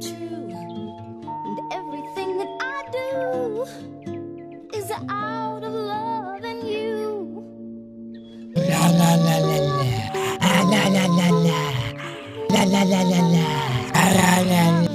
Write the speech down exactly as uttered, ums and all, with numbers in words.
true, and everything that I do is out of love and you. La la la la la, ah, la la la la, la la la la la, ah, la la la.